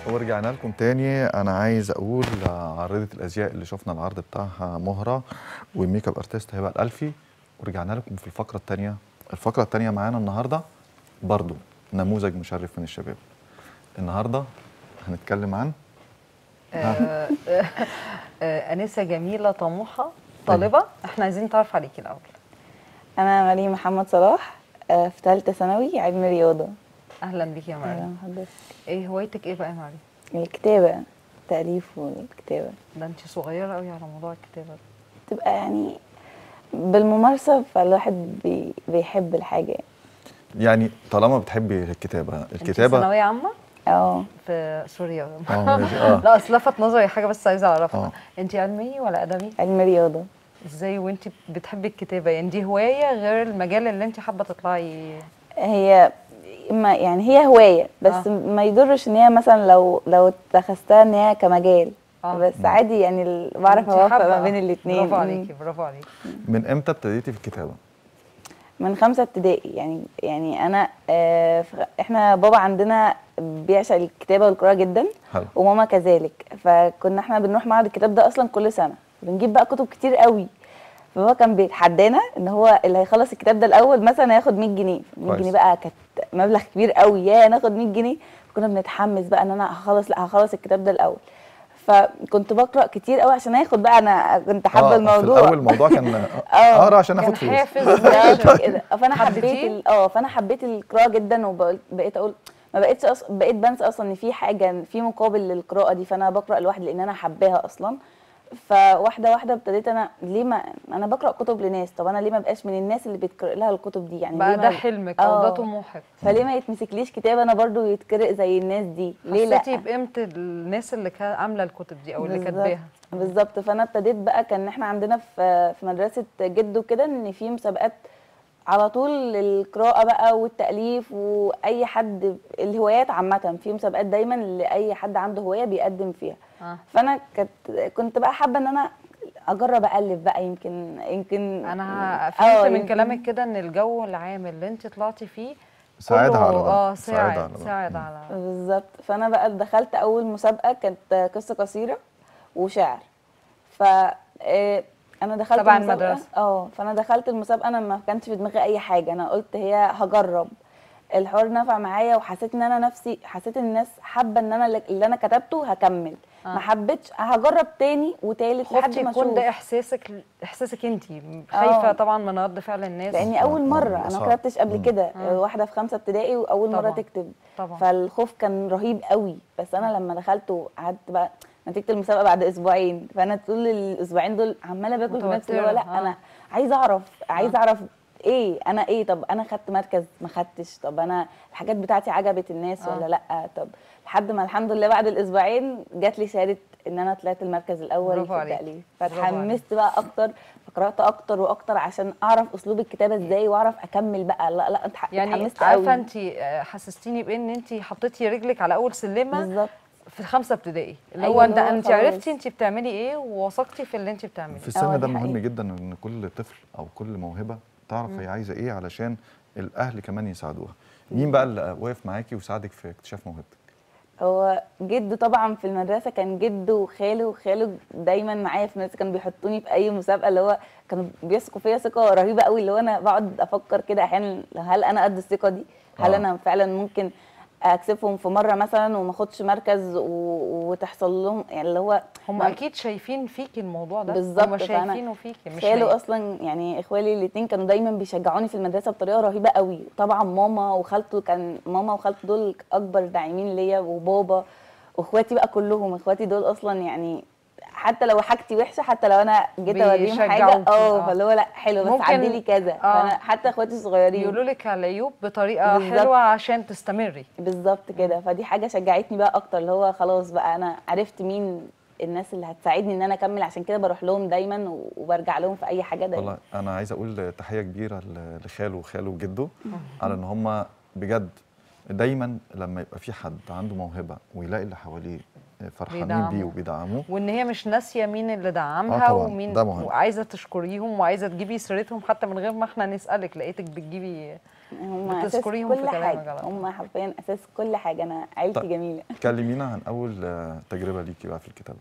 ورجعنا لكم تاني. انا عايز اقول عارضة الازياء اللي شفنا العرض بتاعها مهرة والميك اب ارتست هبه الالفي، ورجعنا لكم في الفقرة التانية. الفقرة التانية معانا النهاردة برضو نموذج مشرف من الشباب. النهاردة هنتكلم عن أنسة جميلة طموحة طالبة. احنا عايزين نتعرف عليكي الأول. أنا مريم محمد صلاح، في ثالثة ثانوي علم رياضة. أهلا بيكي يا مريم. أهلا حضرتك. إيه هوايتك إيه بقى يا مريم؟ الكتابة، التأليف والكتابة. ده أنت صغيرة قوي على موضوع الكتابة ده. تبقى يعني بالممارسة، فالواحد بيحب الحاجة يعني طالما بتحبي الكتابة. أنت ثانوية عامة؟ في سوريا. ماشي. لا أصل لفت نظري حاجة بس عايزة أعرفها. أنت علمي ولا أدبي؟ علم رياضة. إزاي وأنت بتحبي الكتابة؟ يعني دي هواية غير المجال اللي أنت حابة تطلعي؟ هي يعني هي هواية بس ما يضرش ان هي مثلا لو اتخذتها ان هي كمجال. بس عادي يعني بعرف اوفق ما بين الاثنين. برافو عليكي برافو عليكي. من امتى ابتديتي في الكتابة؟ من 5 ابتدائي. يعني انا احنا بابا عندنا بيعشق الكتابه والقراءه جدا. حلو. وماما كذلك، فكنا احنا بنروح معرض الكتاب ده اصلا كل سنه، بنجيب بقى كتب كتير قوي. فهو كان بيتحدانا ان هو اللي هيخلص الكتاب ده الاول مثلا هياخد 100 جنيه. 100 جنيه بقى كانت مبلغ كبير قوي، يا ناخد 100 جنيه. كنا بنتحمس بقى ان انا هخلص الكتاب ده الاول. فكنت بقرا كتير قوي عشان اخد بقى، انا كنت حابه الموضوع. في الاول الموضوع كان اقرا عشان اخد فلوس. فانا حبيت القراءه جدا، وبقيت اقول بقيت بنسى اصلا ان في حاجه في مقابل للقراءه دي، فانا بقرا لوحدي لان انا حباها اصلا. فواحده واحده ابتديت انا ليه ما انا بقرا كتب لناس، طب انا ليه ما بقاش من الناس اللي بتقرا لها الكتب دي؟ يعني بقى ليه ده حلمك او ده طموحك، فليه ما يتمسكليش كتاب انا برضو يتقرأ زي الناس دي؟ ليه لا؟ حسيتي بقيمه الناس اللي كانت عامله الكتب دي او اللي كاتباها؟ بالظبط. فانا ابتديت بقى، كان احنا عندنا في مدرسه جده كده ان في مسابقات على طول للقراءه بقى والتاليف، واي حد الهوايات عامه في مسابقات دايما لاي حد عنده هوايه بيقدم فيها. فانا كنت بقى حابه ان انا اجرب الف بقى، يمكن انا فهمت من كلامك كده ان الجو العام اللي انت طلعتي فيه ساعدها على ده. ساعد على بالظبط. فانا بقى دخلت اول مسابقه كانت قصه قصيره وشعر. ف انا دخلت تبع المدرسه. فانا دخلت المسابقه، انا ما كانش في دماغي اي حاجه، انا قلت هي هجرب. الحوار نفع معايا، وحسيت ان انا نفسي حسيت الناس حابه ان انا اللي انا كتبته هكمل. ما حبيتش هجرب تاني وتالت لحد ما اشوف. يكون ده احساسك انت خايفه طبعا من رد فعل الناس، لاني اول مره انا ما كتبتش قبل كده. واحده في 5 ابتدائي واول مره تكتب طبعا. فالخوف كان رهيب قوي. بس انا لما دخلت وقعدت بقى نتيجه المسابقه بعد اسبوعين، فانا طول الاسبوعين دول عماله باكل في نفسي اللي هو لا انا عايزه اعرف انا ايه. طب انا خدت مركز ما خدتش، طب انا الحاجات بتاعتي عجبت الناس ولا لا. طب لحد ما الحمد لله بعد الاسبوعين جات لي شهاده ان انا طلعت المركز الاول في التاليف. فاتحمست بقى اكتر، فقرات اكتر واكتر عشان اعرف اسلوب الكتابه ازاي واعرف اكمل بقى. لا يعني اتحمست عارفه انت حسستيني بان انت حطيتي رجلك على اول سلمه بالظبط في 5 ابتدائي، اللي هو انت عرفتي انت بتعملي ايه ووثقتي في اللي انت بتعمليه. في السن ده مهم جدا ان كل طفل او كل موهبه تعرف هي عايزه ايه علشان الاهل كمان يساعدوها. مين بقى اللي واقف معاكي وساعدك في اكتشاف موهبتك؟ هو جده طبعا في المدرسه، كان جده وخاله دايما معايا في المدرسه، كانوا بيحطوني في اي مسابقه، اللي هو كانوا بيثقوا فيا ثقه رهيبه قوي، اللي هو انا بقعد افكر كده احيانا هل انا قد الثقه دي؟ هل انا فعلا ممكن اكسبهم في مره مثلا وما اخدش مركز وتحصل لهم يعني اللي هو هم اكيد شايفين فيكي الموضوع ده. بالظبط. هم شايفينه فيكي مش خاله اصلا يعني اخوالي الاثنين كانوا دايما بيشجعوني في المدرسه بطريقه رهيبه قوي. طبعا ماما وخالته دول اكبر داعمين ليا، وبابا واخواتي بقى كلهم. اخواتي دول اصلا يعني حتى لو حاجتي وحشه، حتى لو انا جيت اوريهم حاجه فاللي هو لا حلو بس عدلي كذا. فانا حتى اخواتي الصغيرين بيقولوا لك على العيوب بطريقه حلوه عشان تستمري. بالظبط كده. فدي حاجه شجعتني بقى اكتر، اللي هو خلاص بقى انا عرفت مين الناس اللي هتساعدني ان انا اكمل، عشان كده بروح لهم دايما وبرجع لهم في اي حاجه دايما. والله انا عايز اقول تحيه كبيره لخاله وجده على ان هم بجد دايما لما يبقى في حد عنده موهبه ويلاقي اللي حواليه فرحانين بيدعموه. بيه وبيدعموه، وان هي مش ناسيه مين اللي دعمها طبعاً، ومين، ده مهم. وعايزه تشكريهم وعايزه تجيبي سيرتهم حتى من غير ما احنا نسالك، لقيتك بتجيبي هم اساس بتذكريهم في كل كلامك حاجه، على طول. هم حرفيا اساس كل حاجه. انا عيلتي طيب. جميله. كلمينا عن اول تجربه ليكي بقى في الكتابه.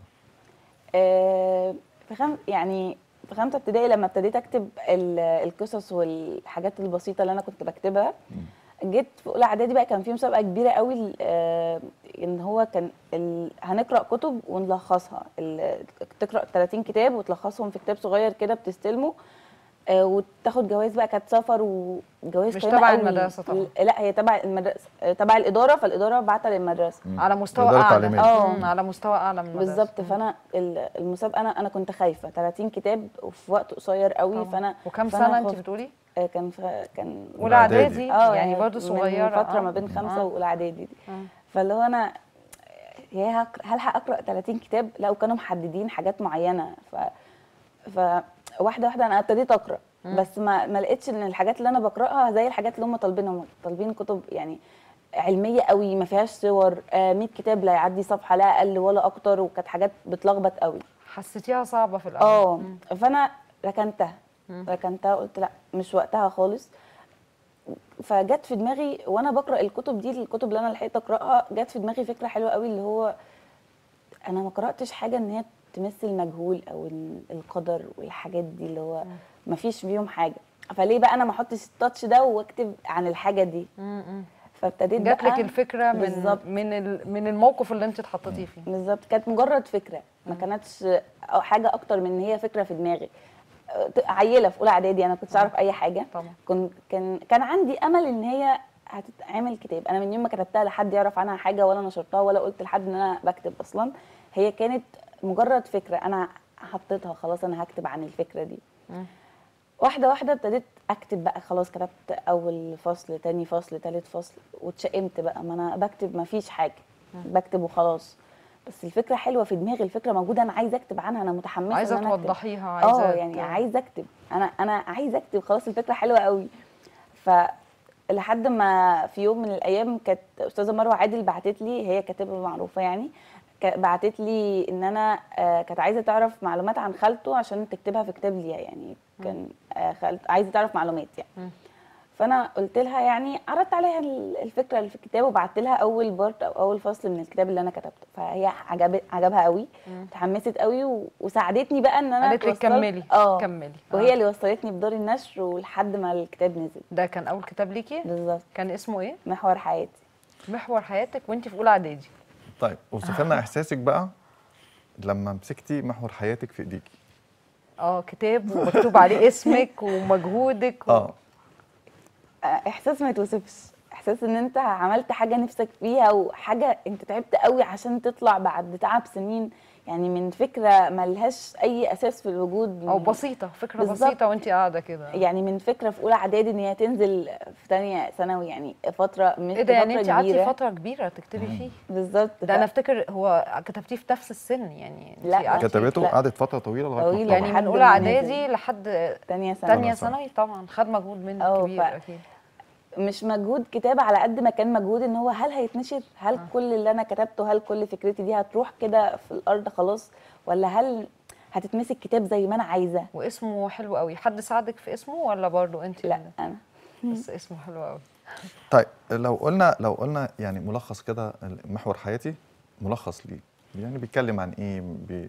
يعني في خمسه ابتدائي لما ابتديت اكتب القصص والحاجات البسيطه اللي انا كنت بكتبها. جيت في اولى اعدادي بقى كان في مسابقه كبيره قوي، ان هو كان هنقرا كتب ونلخصها، تقرا 30 كتاب وتلخصهم في كتاب صغير كده بتستلمه، وتاخد جوائز بقى. كانت سفر وجوائز مش قيمة تبع قوي. المدرسة طبعا. لا هي تبع المدرسه، تبع الاداره، فالاداره بعتها للمدرسه على مستوى إدارة اعلى. تعليمية. على مستوى اعلى من المدرسه. بالظبط. فانا المسابقه انا كنت خايفه، 30 كتاب وفي وقت قصير قوي. طبعاً. وكم فأنا سنه انت خفت. بتقولي؟ كان اولى اعدادي، يعني يعني برضه صغيره. من فتره ما بين 5 واولى اعدادي دي. فاللي هو انا هلحق اقرا 30 كتاب؟ لا، وكانوا محددين حاجات معينه. فواحده واحده انا ابتديت اقرا، بس ما لقيتش ان الحاجات اللي انا بقراها زي الحاجات اللي هم طالبينها. طالبين كتب يعني علميه قوي ما فيهاش صور، 100 كتاب لا يعدي صفحه لا اقل ولا اكتر، وكانت حاجات بتلخبط قوي. حسيتيها صعبه في الاول؟ فانا ركنتها قلت لا مش وقتها خالص. فجت في دماغي وانا بقرا الكتب دي، الكتب اللي انا لحقت اقراها، جت في دماغي فكره حلوه قوي، اللي هو انا ما قراتش حاجه ان هي تمثل المجهول او القدر والحاجات دي، اللي هو ما فيش فيهم حاجه. فليه بقى انا ما احطش التاتش ده واكتب عن الحاجه دي؟ فابتديت جات بقى لك الفكره من الموقف اللي انت اتحطيتي فيه. بالظبط. كانت مجرد فكره، ما كانتش حاجه اكتر من ان هي فكره في دماغي. عيله في اولى اعدادي، انا كنتش اعرف اي حاجه طبعا. كان عندي امل ان هي هتتعمل كتاب. انا من يوم ما كتبتها لحد يعرف عنها حاجه، ولا نشرتها ولا قلت لحد ان انا بكتب اصلا. هي كانت مجرد فكره انا حطيتها، خلاص انا هكتب عن الفكره دي. واحده واحده ابتديت اكتب بقى. خلاص كتبت اول فصل، تاني فصل، تالت فصل، واتشائمت بقى. ما انا بكتب ما فيش حاجه، بكتب وخلاص. بس الفكره حلوه في دماغي، الفكره موجوده، انا عايزه اكتب عنها، انا متحمسه عايزه ان انا توضحيها، عايزه يعني عايزه اكتب. انا عايزه اكتب خلاص، الفكره حلوه قوي. فلحد ما في يوم من الايام كانت استاذه مروه عادل بعتت لي، هي كاتبه معروفه يعني، بعتت لي ان انا كانت عايزه تعرف معلومات عن خالته عشان تكتبها في كتاب ليها. يعني كان عايزه تعرف معلومات يعني. فانا قلت لها، يعني عرضت عليها الفكره اللي في الكتاب، وبعت لها اول بارت او اول فصل من الكتاب اللي انا كتبته. فهي عجبها قوي، اتحمست قوي وساعدتني بقى ان انا قالت لك كملي كملي. وهي اللي وصلتني بدار النشر ولحد ما الكتاب نزل. ده كان اول كتاب ليكي؟ بالظبط. كان اسمه ايه؟ محور حياتي. محور حياتك وانت في اولى اعدادي. طيب اوصفي لنا احساسك بقى لما مسكتي محور حياتك في ايديكي. كتاب ومكتوب عليه اسمك ومجهودك احساس ما يتوصفش. احساس ان انت عملت حاجه نفسك فيها، وحاجه انت تعبت قوي عشان تطلع بعد تعب سنين، يعني من فكره ما لهاش اي اساس في الوجود، او بسيطه، فكره بالزبط. بسيطه وانت قاعده كده، يعني من فكره في اولى اعدادي ان هي تنزل في ثانيه ثانوي، يعني فتره مش ايه ده؟ يعني انت قعدتي كبيرة. فتره كبيره تكتبي فيه؟ بالظبط. ده انا افتكر هو كتبتيه في نفس السن يعني. لا كتبته قعدت فتره طويله لغايه ما يعني من اولى اعدادي لحد ثانيه ثانوي. طبعا خد مجهود منك كبير اكيد. مش مجهود كتابه على قد ما كان مجهود ان هو هل هيتنشر، هل كل اللي انا كتبته، هل كل فكرتي دي هتروح كده في الارض خلاص، ولا هل هتتمسك كتاب زي ما انا عايزه. واسمه حلو قوي. حد ساعدك في اسمه ولا برضو انت؟ لا انا بس اسمه حلو قوي. طيب لو قلنا يعني ملخص كده، محور حياتي ملخص ليه، يعني بيتكلم عن ايه،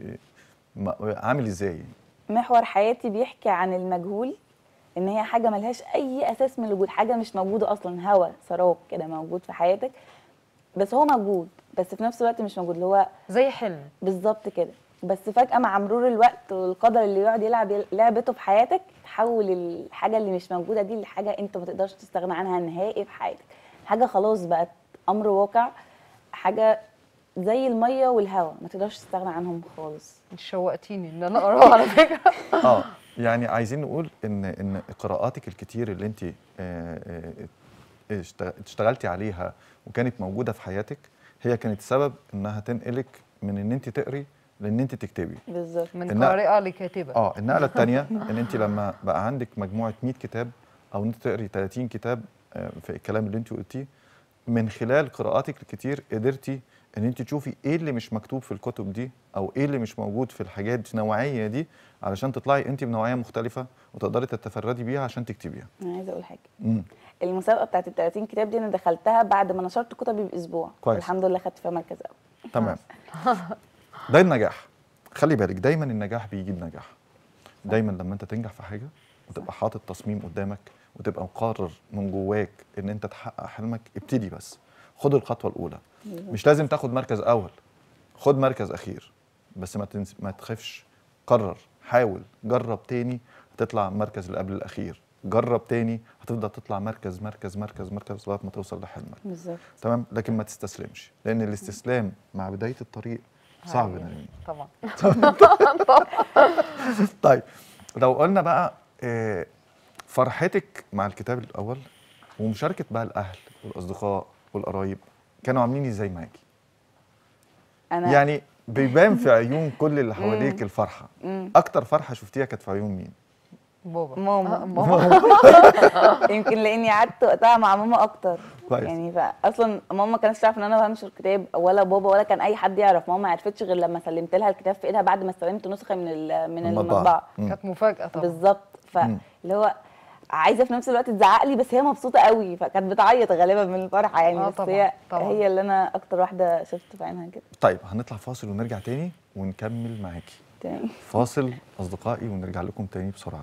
عامل ازاي؟ محور حياتي بيحكي عن المجهول، ان هي حاجه ملهاش اي اساس من الوجود، حاجه مش موجوده اصلا، هوا سراب كده موجود في حياتك، بس هو موجود بس في نفس الوقت مش موجود، اللي هو زي حلم بالظبط كده. بس فجاه مع مرور الوقت والقدر اللي يقعد يلعب لعبته في حياتك، تحول الحاجه اللي مش موجوده دي لحاجه انت ما تقدرش تستغنى عنها نهائي في حياتك، حاجه خلاص بقت امر واقع، حاجه زي الميه والهواء ما تقدرش تستغنى عنهم خالص. شوقتيني ان انا اقراه على فكره. يعني عايزين نقول ان قراءاتك الكتير اللي انت اشتغلتي عليها وكانت موجوده في حياتك، هي كانت سبب انها تنقلك من ان انت تقري لان انت تكتبي. بالظبط. من قارئه لكاتبه. النقله الثانيه ان انت لما بقى عندك مجموعه 100 كتاب او انت تقري 30 كتاب في الكلام اللي انت قلتيه، من خلال قراءاتك الكتير قدرتي ان انت تشوفي ايه اللي مش مكتوب في الكتب دي او ايه اللي مش موجود في الحاجات النوعيه دي، علشان تطلعي انت بنوعيه مختلفه وتقدري تتفردي بيها عشان تكتبيها. انا عايزه اقول حاجه. امم المسابقه بتاعت ال 30 كتاب دي انا دخلتها بعد ما نشرت كتبي باسبوع. كويس. الحمد لله خدت فيها مركز اول. تمام. ده النجاح. خلي بالك دايما النجاح بيجيب نجاح. دايما لما انت تنجح في حاجه وتبقى حاطط تصميم قدامك وتبقى مقرر من جواك ان انت تحقق حلمك، ابتدي بس خد الخطوه الاولى. مش لازم تاخد مركز اول، خد مركز اخير، بس ما تخافش. قرر، حاول، جرب تاني، هتطلع المركز اللي قبل الاخير، جرب تاني هتفضل تطلع مركز مركز مركز مركز لغايه ما توصل لحلمك. بالظبط. تمام. لكن ما تستسلمش، لان الاستسلام مع بدايه الطريق صعب نرمين. طبعا. طيب لو قلنا بقى فرحتك مع الكتاب الاول ومشاركه بقى الاهل والاصدقاء والقرايب كانوا عاملين ازاي معاكي؟ انا يعني بيبان في عيون كل اللي حواليك الفرحه. اكتر فرحه شفتيها كانت في عيون مين؟ بابا. ماما. ماما. يمكن لاني قعدت وقتها مع ماما اكتر. كويس. يعني اصلا ماما ما كانتش تعرف ان انا بنشر الكتاب، ولا بابا ولا كان اي حد يعرف. ماما ما عرفتش غير لما سلمت لها الكتاب في ايدها بعد ما استلمت نسخه من المطبعه. كانت مفاجاه طبعا. بالظبط. فاللي هو عايزه في نفس الوقت تزعق لي، بس هي مبسوطه قوي، فكانت بتعيط غالبا من الفرحه يعني. بس طبعا. هي اللي انا اكتر واحده شفت في عينها كده. طيب هنطلع فاصل ونرجع تاني ونكمل معاكي. تمام. فاصل اصدقائي ونرجع لكم تاني بسرعه.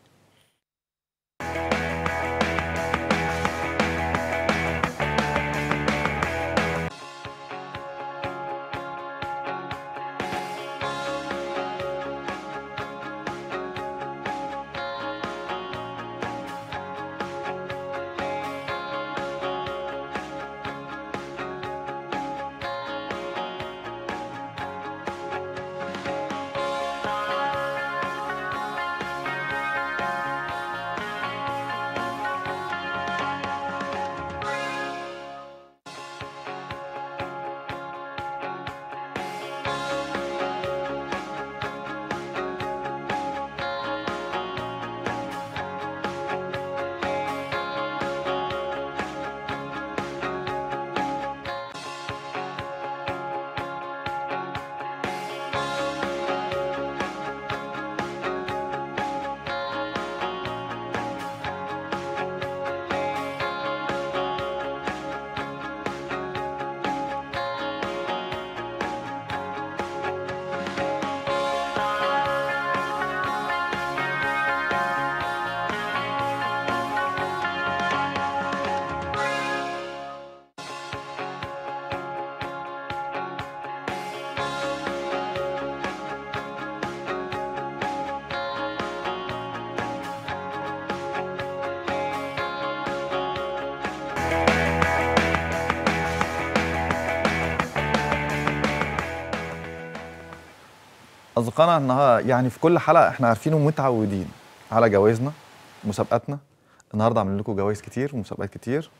أصدقائنا النهارده يعني في كل حلقة احنا عارفين ومتعودين على جوائزنا مسابقاتنا. النهارده عاملين لكم جوائز كتير ومسابقات كتير.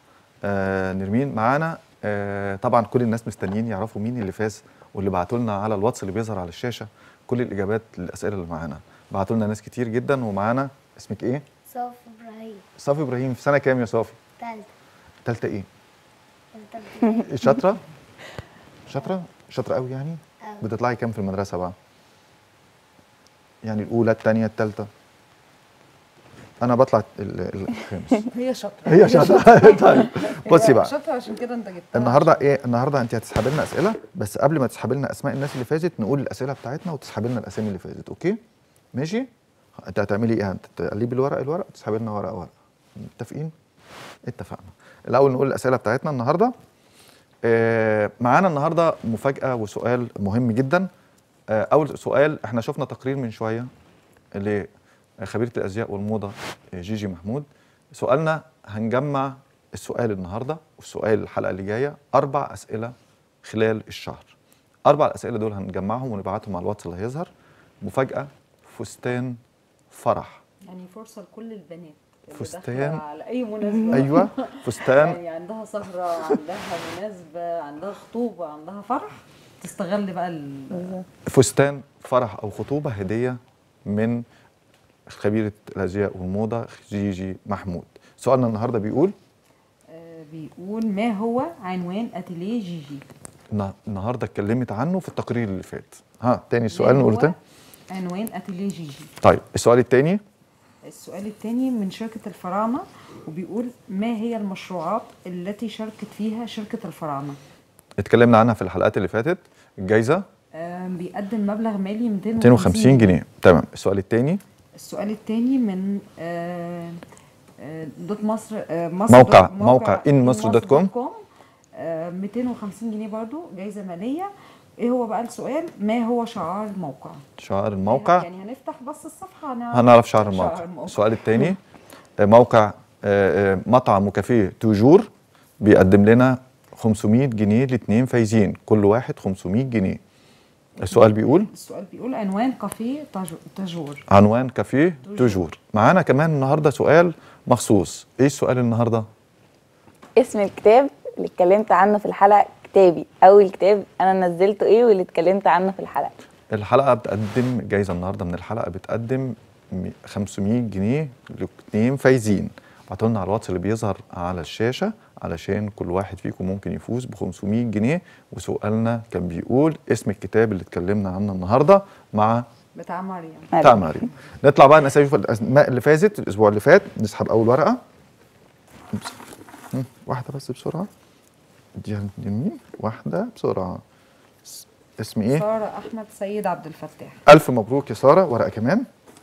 نرمين معانا. طبعا كل الناس مستنيين يعرفوا مين اللي فاز، واللي بعتوا لنا على الواتس اللي بيظهر على الشاشة كل الإجابات للأسئلة اللي معانا. بعتوا لنا ناس كتير جدا. ومعانا اسمك إيه؟ صافي إبراهيم. صافي إبراهيم. في سنة كام يا صافي؟ تالتة. تالتة إيه؟ تالتة ابتدائي. شاطرة؟ شاطرة؟ شاطرة قوي يعني؟ أوي. بتطلعي كام في المدرسة بقى؟ يعني الأولى الثانية الثالثة؟ أنا بطلع الخامس. هي شاطره. هي شاطرة. طيب بصي بقى. شاطره عشان كده انت جبتها. النهارده ايه؟ النهارده انت هتسحبي لنا اسئله، بس قبل ما تسحبي لنا اسماء الناس اللي فازت نقول الاسئله بتاعتنا وتسحبي لنا الاسامي اللي فازت. اوكي؟ ماشي؟ انت هتعملي ايه؟ هتقلبي الورق وتسحبي لنا ورقه ورقه. متفقين؟ اتفقنا. الاول نقول الاسئله بتاعتنا النهارده. معانا النهارده مفاجاه وسؤال مهم جدا. اول سؤال، احنا شفنا تقرير من شويه لخبيره الازياء والموضه جيجي محمود. سؤالنا هنجمع السؤال النهارده والسؤال الحلقه اللي جايه 4 اسئله خلال الشهر. 4 الاسئله دول هنجمعهم ونبعتهم على الواتس اللي هيظهر. مفاجاه فستان فرح. يعني فرصه لكل البنات اللي فستان داخلة على اي مناسبه. ايوه فستان. يعني عندها سهره، عندها مناسبه، عندها خطوبه، عندها فرح، تستغل بقى فستان فرح او خطوبه هديه من خبيره الازياء والموضه جيجي محمود. سؤالنا النهارده بيقول بيقول ما هو عنوان اتيليه جيجي؟ النهارده اتكلمت عنه في التقرير اللي فات. ها تاني السؤال ما نقول هو تاني. عنوان اتيليه جيجي. طيب السؤال التاني. السؤال الثاني من شركة الفراعنة، وبيقول ما هي المشروعات التي شاركت فيها شركة الفراعنة؟ اتكلمنا عنها في الحلقات اللي فاتت. الجايزة بيقدم مبلغ مالي 250 جنيه. تمام. السؤال الثاني. السؤال الثاني من دوت مصر، موقع inmasr.com 250 جنيه برضو جايزة مالية. ايه هو بقى السؤال؟ ما هو شعار الموقع؟ شعار الموقع يعني هنفتح بس الصفحة هنعرف شعار الموقع. السؤال الثاني موقع مطعم وكافيه توجور بيقدم لنا 500 جنيه لاثنين فايزين، كل واحد 500 جنيه. السؤال بيقول عنوان كافيه تاجور. عنوان كافيه توجور. معانا كمان النهارده سؤال مخصوص. ايه السؤال النهارده؟ اسم الكتاب اللي اتكلمت عنه في الحلقه، كتابي اول كتاب انا نزلته ايه واللي اتكلمت عنه في الحلقه. الحلقه بتقدم جايزه النهارده من الحلقه، بتقدم 500 جنيه لاثنين فايزين. ابعتوا لنا على الواتس اللي بيظهر على الشاشه علشان كل واحد فيكم ممكن يفوز ب 500 جنيه. وسؤالنا كان بيقول اسم الكتاب اللي اتكلمنا عنه النهارده مع بتاع مريم. نطلع بقى نشوف الاسماء اللي فازت الاسبوع اللي فات. نسحب اول ورقه. واحده بس بسرعه. دي يمين واحده بسرعه. اسم ايه؟ سارة احمد سيد عبد الفتاح. الف مبروك يا ساره. ورقه كمان.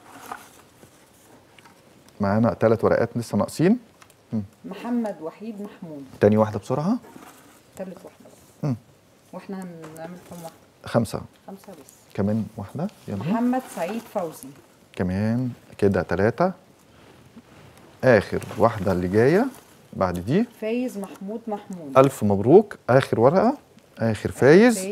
معانا 3 ورقات لسه ناقصين. محمد وحيد محمود. تاني واحده بسرعه. تالت واحده. واحنا هنعمل كام واحده؟ 5 بس. كمان واحده. يلا. محمد سعيد فوزي. كمان كده 3. اخر واحده اللي جايه بعد دي فايز محمود. الف مبروك. اخر ورقه اخر فايز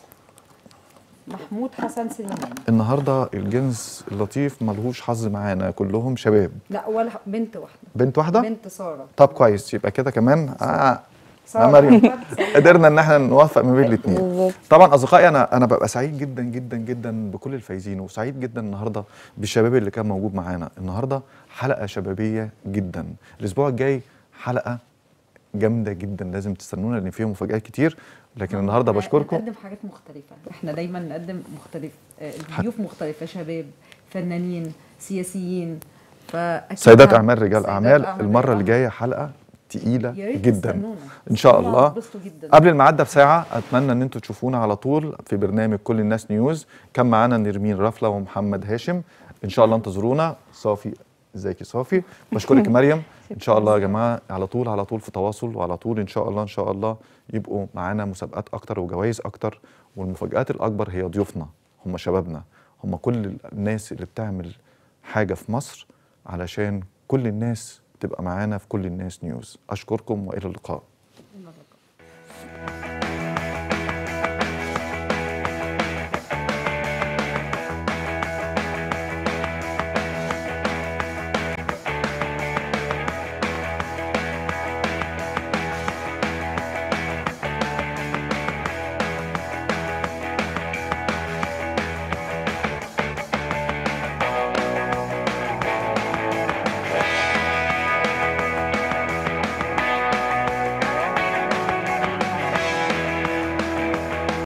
محمود حسن سليمان. النهارده الجنس اللطيف ملهوش حظ معانا، كلهم شباب. لا ولا بنت واحده. بنت واحده. بنت ساره. طب كويس، يبقى كده كمان مريم قدرنا ان احنا نوفق ما بين الاثنين. طبعا اصدقائي انا ببقى سعيد جدا جدا جدا بكل الفايزين، وسعيد جدا النهارده بالشباب اللي كان موجود معانا. النهارده حلقه شبابيه جدا. الاسبوع الجاي حلقه جامده جدا، لازم تستنونا لان فيها مفاجآت كتير. لكن النهارده بشكركم. نقدم حاجات مختلفه، احنا دايما نقدم مختلف، ضيوف مختلفه، شباب، فنانين، سياسيين، سيدات اعمال، رجال اعمال. المره اللي جايه حلقه تقيله جدا ان شاء الله. قبل الميعاد ده بساعه اتمنى ان انتم تشوفونا على طول في برنامج كل الناس نيوز. كان معانا نرمين رفله ومحمد هاشم. ان شاء الله انتظرونا. صافي، ازيك يا صافي؟ بشكرك مريم. ان شاء الله يا جماعه على طول في تواصل، وعلى طول ان شاء الله يبقوا معانا مسابقات اكتر وجوائز اكتر. والمفاجآت الاكبر هي ضيوفنا، هم شبابنا، هم كل الناس اللي بتعمل حاجه في مصر علشان كل الناس تبقى معانا في كل الناس نيوز. أشكركم وإلى اللقاء.